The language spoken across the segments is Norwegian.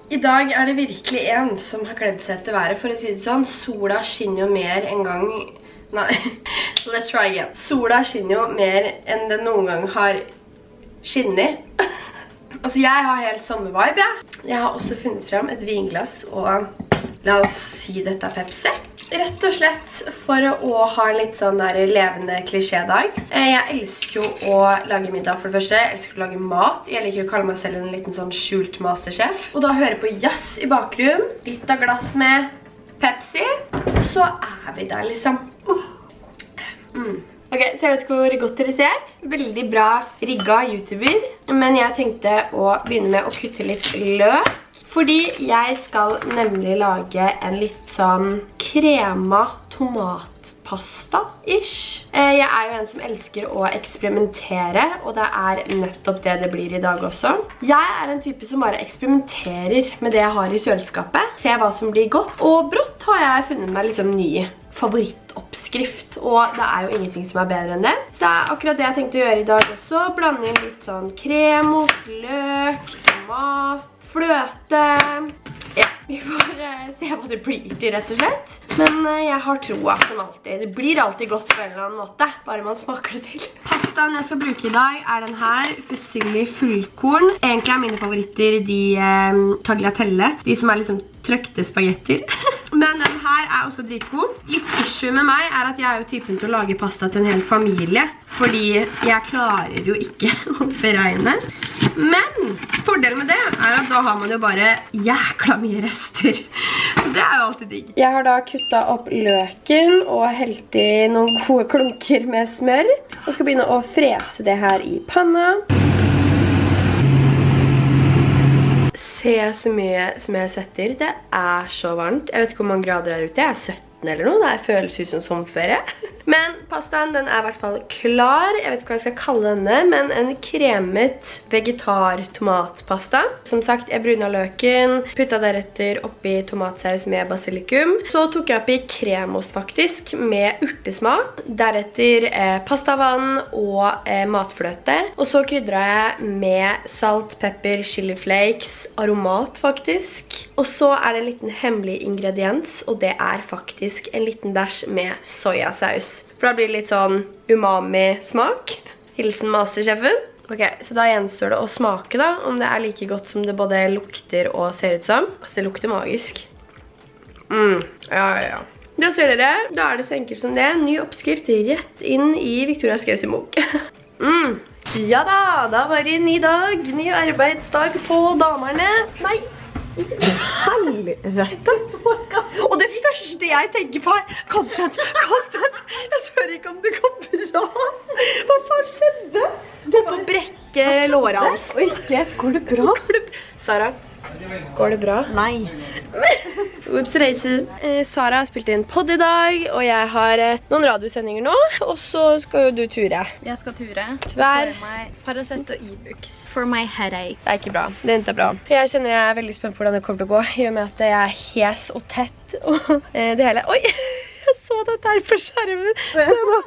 I dag det virkelig en som har kledd seg etter været, for å si det sånn. Sola skinner jo mer en gang... Nei, let's try again. Sola skinner jo mer enn den noen gang har skinnet. Altså, jeg har helt sommervibe, ja. Jeg har også funnet frem et vinglass, og la oss si dette Pepsi. Rett og slett for å ha en litt sånn der levende klisjédag. Jeg elsker jo å lage middag for det første. Jeg elsker å lage mat. Jeg liker å kalle meg selv en liten sånn skjult masterchef. Og da høre på jazz i bakgrunnen. Litt av glass med Pepsi. Så vi der liksom. Ok, så jeg vet ikke hvor godt dere ser. Veldig bra rigga YouTuber. Men jeg tenkte å begynne med å kutte litt løk. Fordi jeg skal nemlig lage en litt sånn krema tomatpasta-ish. Jeg jo en som elsker å eksperimentere, og det nettopp det blir i dag også. Jeg en type som bare eksperimenterer med det jeg har i kjøleskapet. Ser hva som blir godt, og brått har jeg funnet meg liksom ny favorittoppskrift, og det jo ingenting som bedre enn det. Så det akkurat det jeg tenkte å gjøre i dag også. Blande inn litt sånn kremos, løk, tomat, fløte. Ja, vi får se hva det blir til rett og slett. Men jeg har troa som alltid. Det blir alltid godt på en eller annen måte, bare man smaker det til. Pastaen jeg skal bruke i dag den her, fusilli fullkorn. Egentlig mine favoritter de tagliatelle, de som liksom trøkte spagetter. Men den her også dritgod. Litt issue med meg at jeg jo typen til å lage pasta til en hel familie, fordi jeg klarer jo ikke å beregne. Men fordelen med det at da har man jo bare jækla mye rester. Det jo alltid digg. Jeg har da kuttet opp løken og helt i noen gode klunker med smør. Og skal begynne å frese det her i panna. Se så mye som jeg setter. Det så varmt. Jeg vet ikke hvor mange grader ute. Jeg 17 eller noe. Det føles ut som sommerferie. Men pastaen, den I hvert fall klar. Jeg vet ikke hva jeg skal kalle denne, men en kremet vegetar-tomatpasta. Som sagt, jeg bruna løken, puttet deretter oppi tomatsaus med basilikum. Så tok jeg oppi kremos faktisk, med urtesmak. Deretter pastavann og matfløte. Og så krydret jeg med salt, pepper, chili flakes, aromat faktisk. Og så det en liten hemmelig ingrediens, og det faktisk en liten dash med sojasaus. For da blir det litt sånn umami-smak. Hilsen mastersjefen. Ok, så da gjenstår det å smake da, om det like godt som det både lukter og ser ut som. Altså, det lukter magisk. Ja. Da ser dere, da det så enkelt som det. Ny oppskrift rett inn i Victoria Skaus i bok. Ja da var det en ny dag, ny arbeidsdag på damerne. Nei! Helvete! Og det første jeg tenker på content. Jeg spør ikke om det går bra. Hva faen skjedde? Du får brekke låret hans. Og ikke, går det bra? Sara, går det bra? Nei. Oops, reise. Sara har spilt inn podd i dag, og jeg har noen radiosendinger nå, og så skal jo du ture. Jeg skal ture. Tvær. For meg Paracet og e-books. For my headache. Det ikke bra. Det bra. Jeg kjenner jeg veldig spent på hvordan det kommer til å gå, i og med at jeg hes og tett, og det hele. Oi, jeg så dette her på skjermen.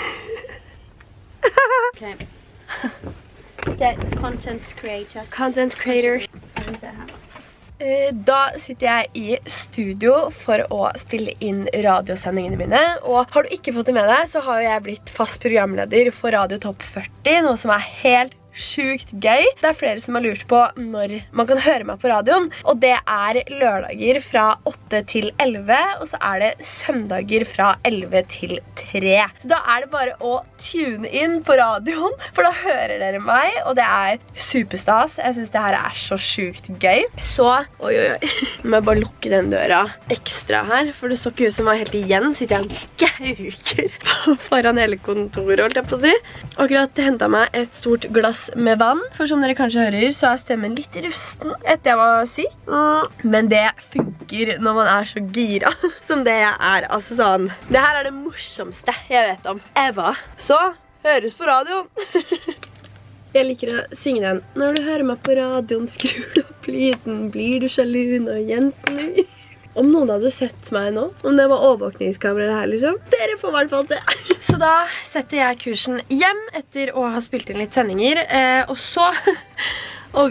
Ok, content creators. Content creator. Skal vi se her. Da sitter jeg i studio for å spille inn radiosendingene mine, og har du ikke fått det med deg, så har jeg blitt fast programleder for Radio Topp 40, noe som helt sjukt gøy. Det flere som har lurt på når man kan høre meg på radioen, og det lørdager fra 8 til 11, og så det søndager fra 11 til 3. Så da det bare å tune inn på radioen, for da hører dere meg, og det superstas. Jeg synes det her så sjukt gøy. Så, oi, må jeg bare lukke den døra ekstra her, for det så ikke ut som jeg helt igjen sitter jeg en gauker foran hele kontoret, holdt jeg på å si. Akkurat hentet meg et stort glass med vann, for som dere kanskje hører, så stemmen litt rusten etter jeg var syk. Men det funker når man så gira som det jeg altså sånn. Det her det morsomste jeg vet om. Eva, så høres på radioen. Jeg liker å synge den. Når du hører meg på radioen, skrur du opp lyden, blir du sjalu når jentene... Om noen hadde sett meg nå, om det var overvåkningskamera her liksom, dere får I hvert fall det. Så da setter jeg kursen hjem etter å ha spilt inn litt sendinger, og så, Gud,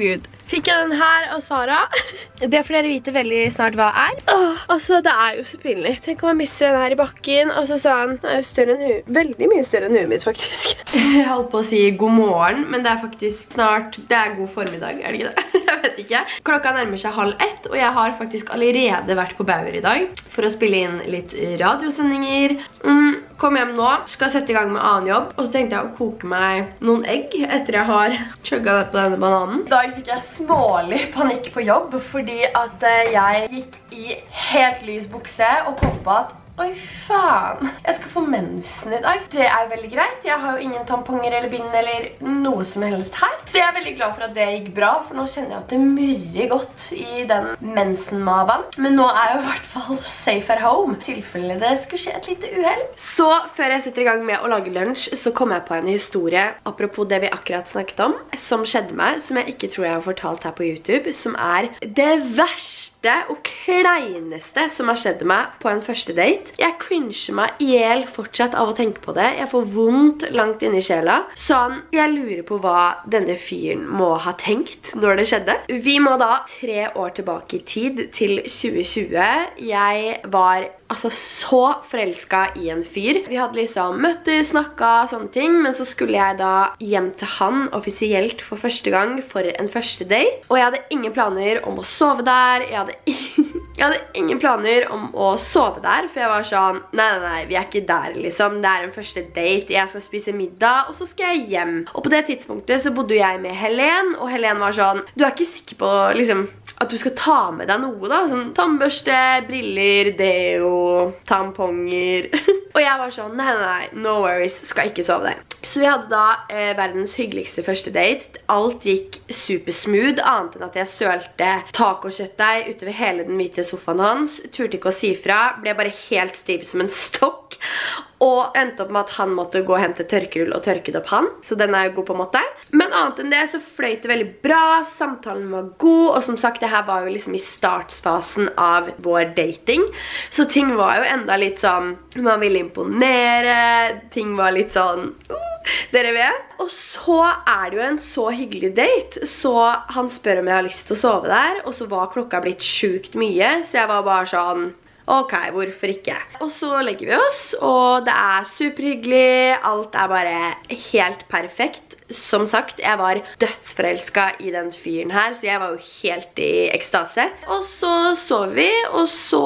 fikk jeg den her av Sara. Det får dere vite veldig snart hva altså, det jo så pinlig. Tenk om jeg mister den her i bakken, og så sa han, den jo større enn huet. Veldig mye større enn huet mitt, faktisk. Jeg holdt på å si god morgen, men det faktisk snart, det god formiddag, det ikke det? Jeg vet ikke. Klokka nærmer seg 12:30, og jeg har faktisk allerede vært på Bauer i dag for å spille inn litt radiosendinger. Kom hjem nå, skal sette i gang med annen jobb, og så tenkte jeg å koke meg noen egg etter jeg har chugget det på denne bananen. I dag fikk jeg smålig panikk på jobb, fordi at jeg gikk i helt lys bukse og kom på at oi faen, jeg skal få mensen i dag. Det jo veldig greit, jeg har jo ingen tamponger eller bind eller noe som helst her. Så jeg veldig glad for at det gikk bra, for nå kjenner jeg at det murrer godt i den mensenmaven. Men nå jeg jo i hvert fall safe at home, i tilfelle det skulle skje et lite uheld. Så før jeg setter i gang med å lage lunsj, så kom jeg på en historie, apropos det vi akkurat snakket om, som skjedde meg, som jeg ikke tror jeg har fortalt her på YouTube, som det verste og kleineste som har skjedd meg på en første date. Jeg cringer meg ihjel fortsatt av å tenke på det. Jeg får vondt langt inn i sjela. Sånn, jeg lurer på hva denne fyren må ha tenkt når det skjedde. Vi må da 3 år tilbake i tid til 2020. Jeg var altså så forelsket i en fyr. Vi hadde liksom møttes, snakket, sånne ting, men så skulle jeg da hjem til han offisielt for første gang for en første date. Og jeg hadde ingen planer om å sove der. Jeg hadde ingen planer om å sove der, for jeg var sånn, nei, vi ikke der liksom. Det en første date, jeg skal spise middag, og så skal jeg hjem. Og på det tidspunktet så bodde jeg med Helen, og Helen var sånn, du ikke sikker på liksom, at du skal ta med deg noe da? Sånn tannbørste, briller, deo, tamponger. Og jeg var sånn, nei, no worries, skal ikke sove der. Så vi hadde da verdens hyggeligste første date. Alt gikk super smooth, annet enn at jeg sølte tacokjøttdeig utover hele den hvite sofaen hans. Turte ikke å si fra, ble bare helt stiv som en stokk. Og endte opp med at han måtte gå og hente tørkerull og tørket opp han. Så den jo god på en måte. Men annet enn det så fløyt det veldig bra, samtalen var god, og som sagt, det her var jo liksom i startsfasen av vår dating. Så ting var jo enda litt sånn, man ville imponere, ting var litt sånn, dere vet. Og så det jo en så hyggelig date, så han spør om jeg har lyst til å sove der, og så var klokka blitt sjukt mye, så jeg var bare sånn, ok, hvorfor ikke? Og så legger vi oss, og det superhyggelig, alt bare helt perfekt. Som sagt, jeg var dødsforelsket i den fyren her, så jeg var jo helt i ekstase. Og så sov vi, og så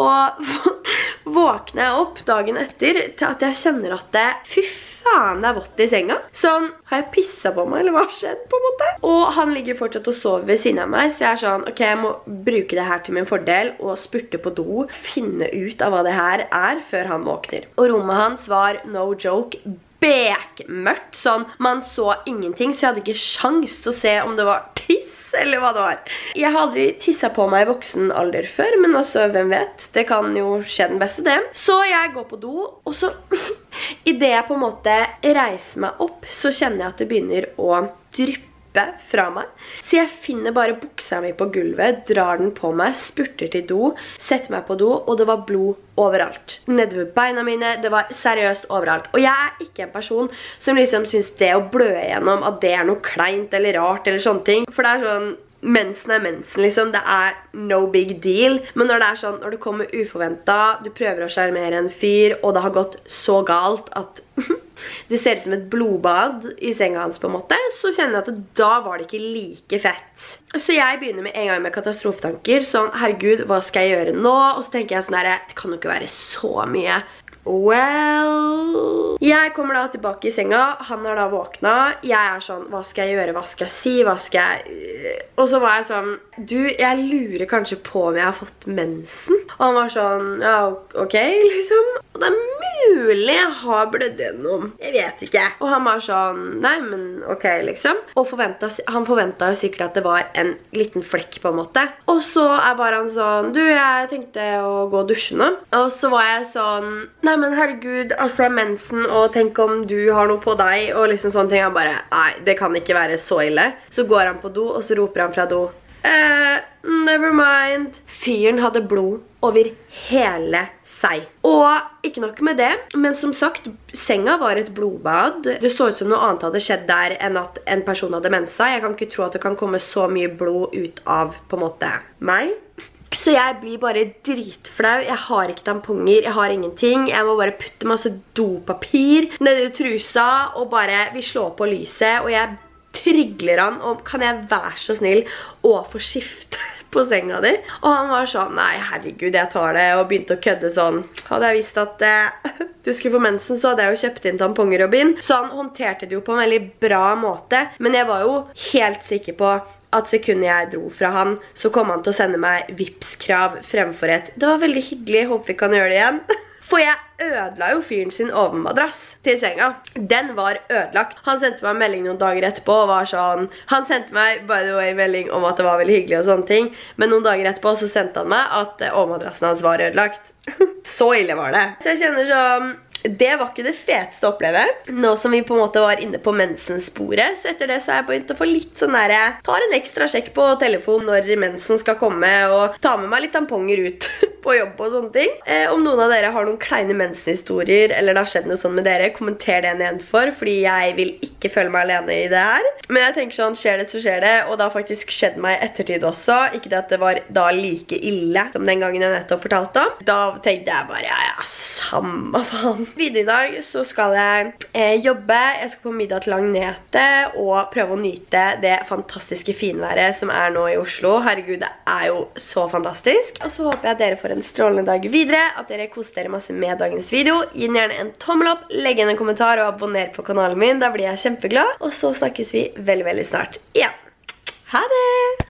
våkner jeg opp dagen etter til at jeg kjenner at fy faen, vått i senga. Sånn, har jeg pisset på meg, eller hva har skjedd på en måte? Og han ligger fortsatt og sover ved siden av meg, så jeg sånn, ok, jeg må bruke det her til min fordel, og spurte på do, finne ut av hva det her før han våkner. Og rommet hans var, no joke, bekmørkt, sånn, man så ingenting, så jeg hadde ikke sjans til å se om det var tiss, eller hva det var. Jeg har aldri tisset på meg i voksen alder før, men også, hvem vet, det kan jo skje den beste det. Så jeg går på do, og så, i det jeg på en måte reiser meg opp, så kjenner jeg at det begynner å dryppe fra meg. Så jeg finner bare buksa mi på gulvet, drar den på meg, spurter til do, setter meg på do, og det var blod overalt. Nede ved beina mine, det var seriøst overalt. Og jeg ikke en person som liksom synes det å blø igjennom, at det noe kleint eller rart eller sånne ting. For det sånn, mensen mensen liksom, det no big deal. Men når det sånn, når det kommer uforventet, du prøver å skjermere en fyr, og det har gått så galt at det ser ut som et blodbad i senga hans på en måte, så kjenner jeg at da var det ikke like fett. Så jeg begynner med en gang med katastrofetanker, sånn, herregud, hva skal jeg gjøre nå? Og så tenker jeg sånn her, det kan jo ikke være så mye. Well, jeg kommer da tilbake i senga, han har da våknet, jeg sånn, hva skal jeg gjøre, hva skal jeg si, hva skal jeg... Og så var jeg sånn, du, jeg lurer kanskje på om jeg har fått mensen. Og han var sånn, ja, ok, liksom. Og det mulig jeg har blødd gjennom, jeg vet ikke. Og han var sånn, nei, men ok, liksom. Og han forventet jo sikkert at det var en liten flekk på en måte. Og så bare han sånn, du, jeg tenkte å gå og dusje nå. Og så var jeg sånn, nei, men herregud, altså mensen, og tenk om du har noe på deg, og liksom sånne ting. Han bare, nei, det kan ikke være så ille. Så går han på do, og så roper han fra do, Never mind. Fyren hadde blod over hele seg. Og ikke nok med det, men som sagt, senga var et blodbad. Det så ut som noe annet hadde skjedd der enn at en person hadde mensa. Jeg kan ikke tro at det kan komme så mye blod ut av, på en måte, meg. Så jeg blir bare dritflau. Jeg har ikke tamponger, jeg har ingenting. Jeg må bare putte masse dopapir ned i trusa, og bare, vi slår på lyset, og jeg trygler han, og kan jeg være så snill å få skifte på senga di? Og han var sånn, nei herregud, jeg tar det, og begynte å kødde sånn. Hadde jeg visst at du skulle få mensen, så hadde jeg jo kjøpt inn tamponger, Robin. Så han håndterte det jo på en veldig bra måte, men jeg var jo helt sikker på at sekundet jeg dro fra han, så kom han til å sende meg Vipps-krav fremfor et. Det var veldig hyggelig, håper vi kan gjøre det igjen. For jeg ødela jo fyren sin overmadrass til senga. Den var ødelagt. Han sendte meg en melding noen dager etterpå og var sånn, han sendte meg, by the way, melding om at det var veldig hyggelig og sånne ting, men noen dager etterpå så sendte han meg at overmadrassen hans var ødelagt. Så ille var det. Så jeg kjenner sånn, det var ikke det feteste å oppleve. Nå som vi på en måte var inne på mensensporet, så etter det så har jeg begynt å få litt sånn der, tar en ekstra sjekk på telefon når mensen skal komme, og tar med meg litt tamponger ut på jobb og sånne ting. Om noen av dere har noen kleine mensenhistorier, eller det har skjedd noe sånn med dere, kommenter det nedenfor, fordi jeg vil ikke føle meg alene i det her. Men jeg tenker sånn, skjer det så skjer det, og det har faktisk skjedd meg i ettertid også. Ikke det at det var da like ille som den gangen jeg nettopp fortalte om. Da tenkte jeg bare, ja, samme faen. Videre i dag så skal jeg jobbe, jeg skal på middag til Agnete og prøve å nyte det fantastiske finværet som er nå i Oslo. Herregud, det er jo så fantastisk. Og så håper jeg at dere får en strålende dag videre, at dere koser dere masse med dagens video. Gi den gjerne en tommel opp, legg igjen en kommentar og abonner på kanalen min, da blir jeg kjempeglad. Og så snakkes vi veldig, veldig snart igjen. Ha det!